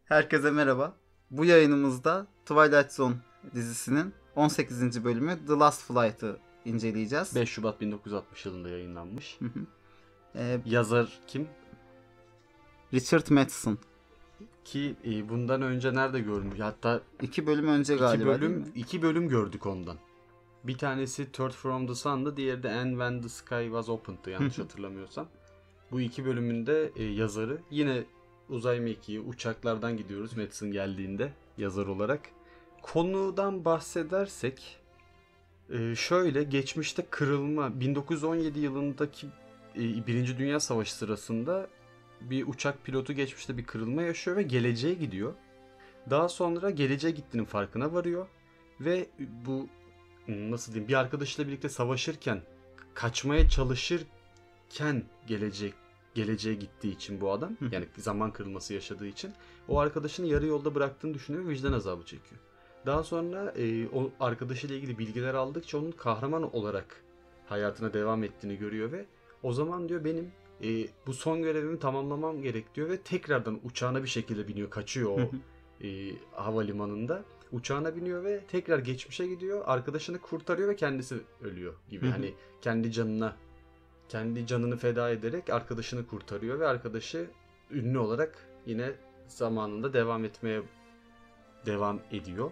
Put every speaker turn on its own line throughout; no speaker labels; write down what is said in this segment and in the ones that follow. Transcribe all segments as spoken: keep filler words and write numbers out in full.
Herkese merhaba. Bu yayınımızda Twilight Zone dizisinin on sekizinci bölümü The Last Flight'ı inceleyeceğiz.
beş Şubat bin dokuz yüz altmış yılında yayınlanmış.
Hı hı. Ee,
Yazar kim?
Richard Matheson.
Ki e, bundan önce nerede görmüş? Hatta
İki bölüm önce
iki
galiba
bölüm,
değil mi?
iki bölüm gördük ondan. Bir tanesi Third from the Sun'dı, diğeri de And When the Sky Was Opened'dı yanlış hatırlamıyorsam. Bu iki bölümünde e, yazarı yine uzay mekiği, uçaklardan gidiyoruz Matheson geldiğinde yazar olarak. Konudan bahsedersek e, şöyle geçmişte kırılma bin dokuz yüz on yedi yılındaki e, Birinci Dünya Savaşı sırasında bir uçak pilotu geçmişte bir kırılma yaşıyor ve geleceğe gidiyor. Daha sonra geleceğe gittiğinin farkına varıyor ve bu nasıl diyeyim bir arkadaşıyla birlikte savaşırken kaçmaya çalışırken gelecek geleceğe gittiği için bu adam yani zaman kırılması yaşadığı için o arkadaşını yarı yolda bıraktığını düşünüyor ve vicdan azabı çekiyor. Daha sonra e, o arkadaşıyla ilgili bilgiler aldıkça onun kahraman olarak hayatına devam ettiğini görüyor ve o zaman diyor benim e, bu son görevimi tamamlamam gerek diyor ve tekrardan uçağına bir şekilde biniyor, kaçıyor o e, havalimanında. Uçağına biniyor ve tekrar geçmişe gidiyor. Arkadaşını kurtarıyor ve kendisi ölüyor gibi. Hani kendi canına kendi canını feda ederek arkadaşını kurtarıyor ve arkadaşı ünlü olarak yine zamanında devam etmeye devam ediyor.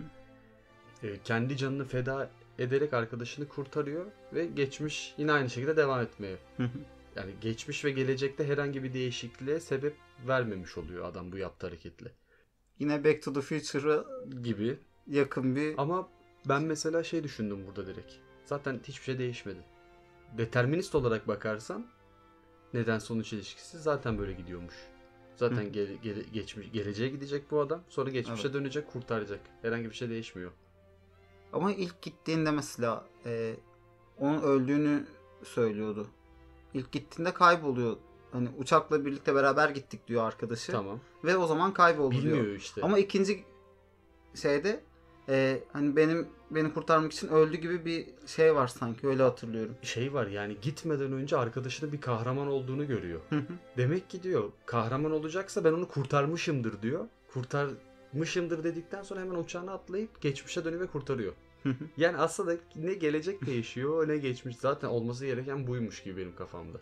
e, kendi canını feda ederek arkadaşını kurtarıyor ve geçmiş yine aynı şekilde devam etmeye. Yani geçmiş ve gelecekte herhangi bir değişikliğe sebep vermemiş oluyor adam bu yaptığı hareketle.
Yine Back to the Future'a
Gibi.
yakın bir...
Ama ben mesela şey düşündüm burada direkt. Zaten hiçbir şey değişmedi. Determinist olarak bakarsan neden sonuç ilişkisi zaten böyle gidiyormuş. Zaten ge- ge- geçmiş geleceğe gidecek bu adam. Sonra geçmişe
Evet.
dönecek, kurtaracak. Herhangi bir şey değişmiyor.
Ama ilk gittiğinde mesela e, onun öldüğünü söylüyordu. İlk gittiğinde kayboluyor. Hani uçakla birlikte beraber gittik diyor arkadaşı.
Tamam.
Ve o zaman kayboldu diyor.
Bilmiyor işte.
Ama ikinci şeyde e, hani benim beni kurtarmak için öldü gibi bir şey var sanki, öyle hatırlıyorum.
Şey var yani gitmeden önce arkadaşının bir kahraman olduğunu görüyor. Demek ki diyor kahraman olacaksa ben onu kurtarmışımdır diyor. Kurtarmışımdır dedikten sonra hemen uçağına atlayıp geçmişe dönüyor ve kurtarıyor. Yani aslında ne gelecek değişiyor ne geçmiş, zaten olması gereken buymuş gibi benim kafamda.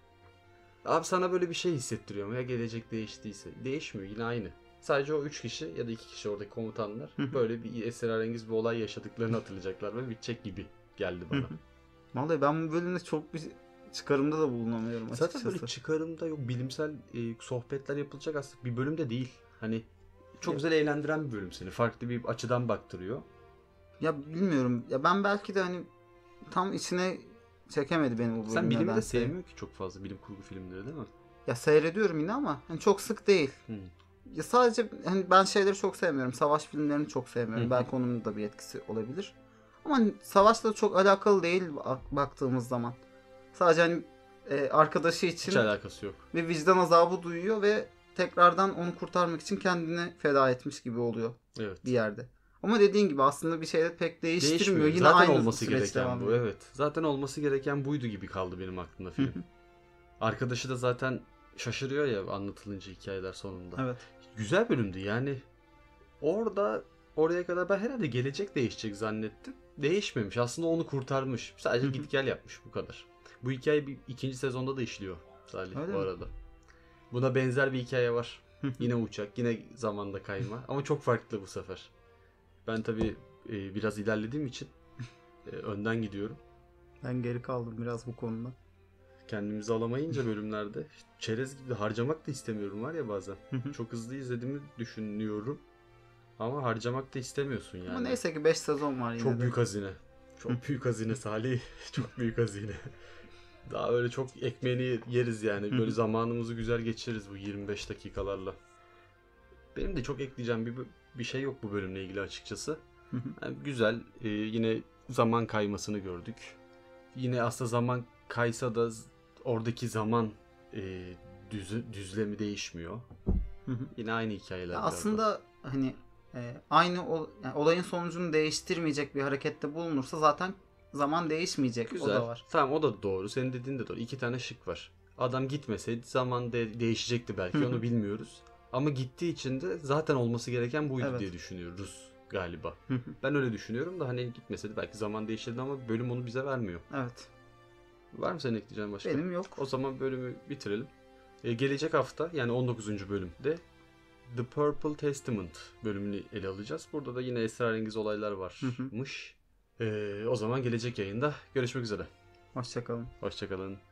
Abi sana böyle bir şey hissettiriyor mu ya gelecek değiştiyse? Değişmiyor, yine aynı. Sadece o üç kişi ya da iki kişi oradaki komutanlar böyle bir esrarengiz bir olay yaşadıklarını hatırlayacaklar ve bitecek gibi geldi bana.
Vallahi ben bu bölümde çok bir çıkarımda da bulunamıyorum açıkçası.
Zaten böyle çıkarımda yok, bilimsel e, sohbetler yapılacak aslında bir bölümde değil. Hani çok güzel eğlendiren bir bölüm seni. Farklı bir açıdan baktırıyor.
Ya bilmiyorum. Ya ben belki de hani tam içine çekemedi beni bu bölüm.
Sen bilimi de
nedense.
sevmiyor ki çok fazla, bilim kurgu filmleri değil mi?
Ya seyrediyorum yine ama hani çok sık değil.
Hmm.
Ya sadece hani ben şeyleri çok sevmiyorum. Savaş filmlerini çok sevmiyorum.
Hı.
Belki onun da bir etkisi olabilir. Ama hani savaşla çok alakalı değil bak- baktığımız zaman. Sadece hani e, arkadaşı için
Hiç alakası yok.
bir vicdan azabı duyuyor ve tekrardan onu kurtarmak için kendini feda etmiş gibi oluyor
Evet.
bir yerde. Ama dediğin gibi aslında bir şey de pek değiştirmiyor.
Değişmiyor.
Yine
Zaten
aynı
olması
süreç
gereken
devam
bu.
ediyor.
Evet. Zaten olması gereken buydu gibi kaldı benim aklımda film. Arkadaşı da zaten şaşırıyor ya anlatılınca hikayeler sonunda.
Evet.
Güzel bölümdü yani. Orada oraya kadar ben herhalde gelecek değişecek zannettim. Değişmemiş. Aslında onu kurtarmış. Sadece git gel yapmış, bu kadar. Bu hikaye bir ikinci sezonda da işliyor Salih
Öyle
bu
mi?
arada. Buna benzer bir hikaye var. Yine uçak, yine zamanda kayma ama çok farklı bu sefer. Ben tabii e, biraz ilerlediğim için e, önden gidiyorum.
Ben geri kaldım biraz bu konuda.
Kendimizi alamayınca bölümlerde çerez gibi harcamak da istemiyorum var ya bazen. Çok hızlı izlediğimi düşünüyorum. Ama harcamak da istemiyorsun yani.
Ama neyse ki beş sezon var yine
Çok
de.
büyük hazine. Çok büyük hazine Salih. Çok büyük hazine. Daha öyle çok ekmeğini yeriz yani. Böyle zamanımızı güzel geçiririz bu yirmi beş dakikalarla. Benim de çok ekleyeceğim bir bir şey yok bu bölümle ilgili açıkçası. Yani güzel. E, yine zaman kaymasını gördük. Yine aslında zaman kaysa da oradaki zaman e, düz, düzlemi değişmiyor. Yine aynı hikayeler.
Ya
biraz
aslında
da.
hani e, aynı ol, yani olayın sonucunu değiştirmeyecek bir harekette bulunursa zaten zaman değişmeyecek.
Güzel.
O da var.
Tamam, o da doğru. Senin dediğin de doğru. İki tane şık var. Adam gitmeseydi zaman de- değişecekti belki. Onu bilmiyoruz. Ama gittiği için de zaten olması gereken buydu
Evet.
diye düşünüyoruz galiba. Ben öyle düşünüyorum da hani gitmeseydi belki zaman değişirdi ama bölüm onu bize vermiyor.
Evet.
Var mı senin ekleyeceğin başka?
Benim yok.
O zaman bölümü bitirelim. Ee, gelecek hafta yani on dokuzuncu bölümde The Purple Testament bölümünü ele alacağız. Burada da yine esrarengiz olaylar varmış. Ee, o zaman gelecek yayında görüşmek üzere.
Hoşçakalın.
Hoşçakalın.